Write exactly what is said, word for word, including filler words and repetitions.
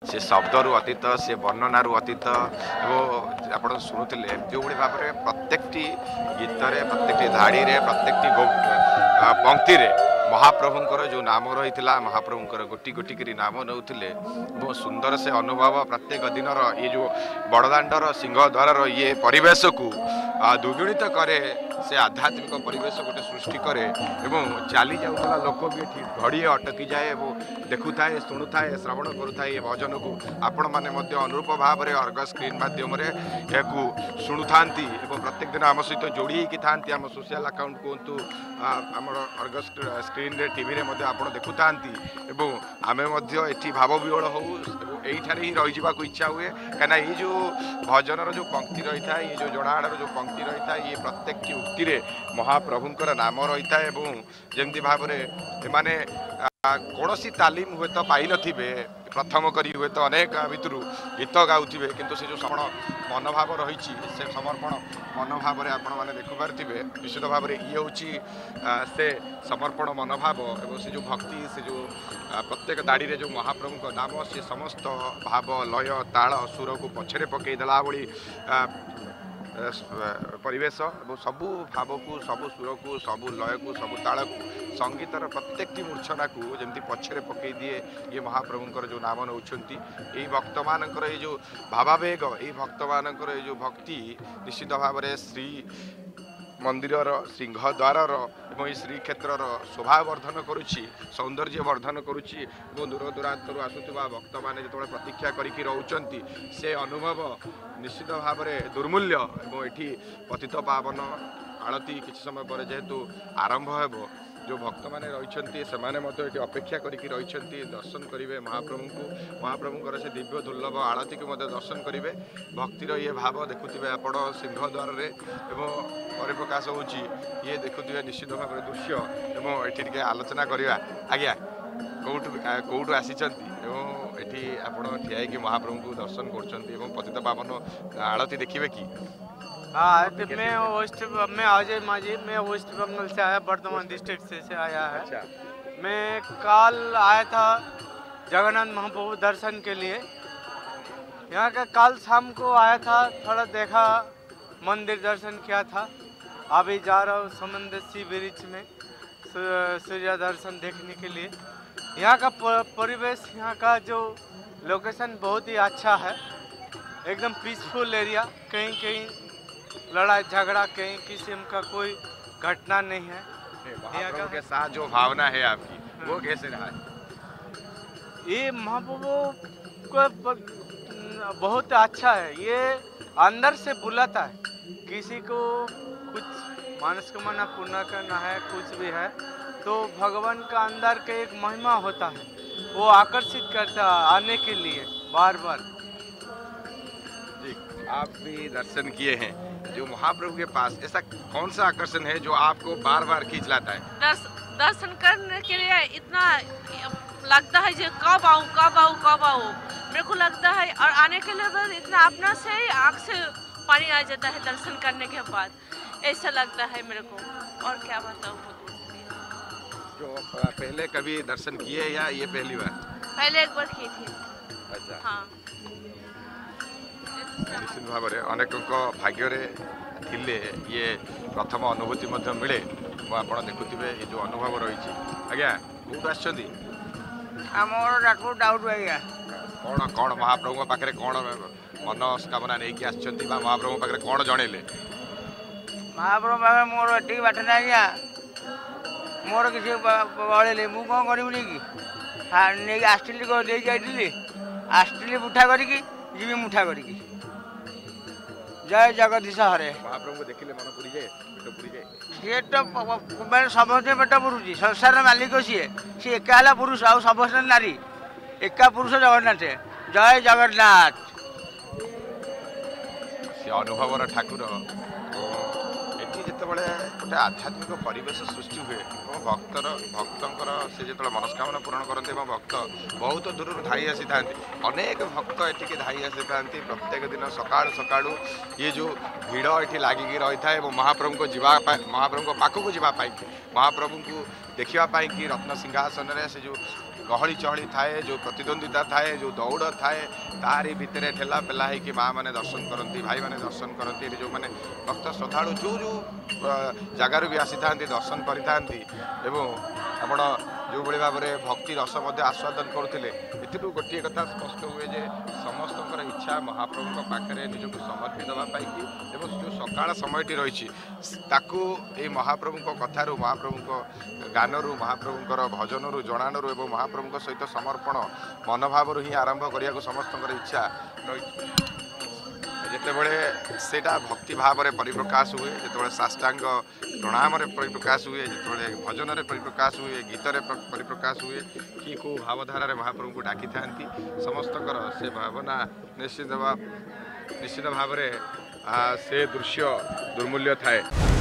से शब्दरू अतीत से वर्णनारू अतीत एवं आप शुणुले जो भाव में प्रत्येक गीत प्रत्येक धाड़ी प्रत्येक पंक्ति महाप्रभुंर जो नाम रही है महाप्रभुंर गोटी गोटी करी नाम नौले बहुत सुंदर से अनुभव प्रत्येक दिन ये जो बड़दाण्डर सिंहद्वार ये परिवेश को द्विगुणित करे से आध्यात्मिक परिवेश गोटे सृष्टि करे एवं चली जाऊला लोक भी घड़ी अटकी जाए देखु थाए शुणु थाए श्रवण करुए ये भजन को आपण मैंने अनुरूप भाव में अर्ग स्क्रीन माध्यम शुणु था प्रत्येक दिन आम सहित जोड़ी था आम सोशल अकाउंट कहतु आम अर्ग स्क्रीन रे टीवी रे आप देखु था आम भाव विहल हो यहीठार ही रही जावाक इच्छा हुए कहीं ये जो भजनर जो पंक्ति रही था ये जो जड़ाड़ जो पंक्ति रही था ये प्रत्येक उक्ति रे महाप्रभुंकर नाम रही था जमी भाव में कौन सी तालीम हुए तो पाई नथिबे प्रथम करी हुए तो अनेक भितर गीत गाउथिबे किंतु से जो समण मनोभाव रही से समर्पण मनोभाव आपण मैंने देखिपारे निश्चित भाव में ये हूँ से समर्पण मनोभाव एवं से जो भक्ति से जो प्रत्येक दाड़ी रे जो महाप्रभु का नाम से समस्त भाव लय ताल सुर को पछरे पकईदेला भली परिवेश सबू भाव को सबू सुर को सबू लय को सबू ताल को संगीतर प्रत्येक मूर्छना को जमी पछरे पकई दिए ये महाप्रभुंर जो नाम नौ भक्त मानकर ये जो भावावेग ये भक्त मानकर ये जो भक्ति निश्चित भाव में श्री मंदिर सिंहद्वार और श्रीक्षेत्र शोभा वर्धन करुच्ची सौंदर्य वर्धन करुच्ची दूर दूरांतर आसुवा भक्त मैंने जो प्रतीक्षा करी रोचंती से अनुभव निश्चित भाव में दुर्मूल्य और ये पतित पावन आलती किसी समय पर जेहेतु आरंभ हो जो भक्त मैंने रही से अपेक्षा करके रही दर्शन करेंगे महाप्रभु को महाप्रभुंर से दिव्य दुर्लभ आलती को दर्शन करेंगे भक्तिर ये भाव देखुवे आप सिंहद्वार परिप्रकाश हो ये देखुवे निश्चित भाव में दृश्य एवं ये आलोचना करवा आज्ञा कौटू कौटू आसी एठी आपण ठिया महाप्रभु को दर्शन कर पतित पावन आलती देखिए कि हाँ तो मैं वेस्ट मैं अजय माझी मैं वेस्ट बंगाल से आया वर्धमान डिस्ट्रिक्ट से, से आया है। अच्छा। मैं कल आया था जगन्नाथ महाप्रभु दर्शन के लिए यहाँ का कल शाम को आया था थोड़ा देखा मंदिर दर्शन किया था अभी जा रहा हूँ समुद्र सी ब्रिज में सूर्य दर्शन देखने के लिए। यहाँ का परिवेश यहाँ का जो लोकेशन बहुत ही अच्छा है एकदम पीसफुल एरिया कहीं कहीं लड़ाई झगड़ा कहीं किस्म का कोई घटना नहीं है। महाप्रभु के साथ जो भावना है आपकी वो कैसे रहा है? ये महाप्रभु को बहुत अच्छा है ये अंदर से बुलाता है किसी को कुछ मानस को मना पूर्ण करना है कुछ भी है तो भगवान का अंदर का एक महिमा होता है वो आकर्षित करता है आने के लिए बार बार। जी आप भी दर्शन किए हैं जो महाप्रभु के पास ऐसा कौन सा आकर्षण है जो आपको बार बार खींच लाता है? दर्श, दर्शन करने के लिए इतना लगता है जो कब आऊँ कब आऊँ कब आऊँ मेरे को लगता है और आने के लिए बाद इतना अपना से आँख से पानी आ जाता है दर्शन करने के बाद ऐसा लगता है मेरे को और क्या बताऊँ। जो पहले कभी दर्शन किए या ये पहली बार? पहले एक बार की थी। अच्छा। हाँ निश्चित भाव में अनेक भाग्य थिले ये प्रथम अनुभूति मिले आप देखुवे ये जो अनुभव रही आज्ञा कौट आज्ञा कौन कौन महाप्रभु पाखे कौन मनस्कामना नहीं आसछंती महाप्रभु पाखे कौन जनइले? महाप्रभु पाखे मोर एटी बाट ना आज्ञा मोर किसी बड़े मु कौन करी कि नहीं आसली आसली मुठा करी जी मुठा करी जय जगदीश हरे। महाप्रभु देखिले मन पुरी जाए पेट पुरी जाए सी तो मैं समस्त पेट पुरुष संसार मालिक सी सी एका पुरुष आउ समस्त नारी एका पुरुष जगन्नाथ जय जगन्नाथ से अनुभव ठाकुर ये जिते गोटे आध्यात्मिक परिवेश सृष्टि हुए भक्तर भक्तर से जो मनस्कामना पूरण करते भक्त बहुत दूर धाई आसी था अनेक भक्त ये धाई आसी था प्रत्येक दिन सका सका ये जो भिड़ ये लगिकी रही था महाप्रभु को जीवा महाप्रभु को पाखक जावाई महाप्रभु को देखापी कि रत्न सिंहासन से जो गहली चहली थाए जो प्रतिद्वंदिता थाए जो दौड़ थाए तारी भितर ठेला पेला होगी माँ मैंने दर्शन करती भाई मैंने दर्शन करती जो मैंने भक्त श्रद्धालु जो जो जगार भी आसी था दर्शन करें आपण जो भाई भाव में भक्ति रस आस्वादन करुले ए गोटे कथा स्पष्ट हुए जे समस्त इच्छा महाप्रभु पाखे निजक समर्पित देवाई जो सकाल समयटी रही महाप्रभु कथारू महाप्रभु गानरू महाप्रभुर भजनरू जणाणु और महाप्रभु सहित समर्पण मनोभाव ही आरंभ करने को समस्त इच्छा रही जितेबले सेटा भक्ति भाव में परिप्रकाश हुए जितेबाला साष्टांग प्रणाम परिप्रकाश हुए जितेबाला भजन में परिप्रकाश हुए गीत परिप्रकाश हुए कि कौ भावधारा महाप्रभु को डाकी था समस्त से भावना निश्चित निश्चित भाव में से दृश्य दुर्मूल्य थाए।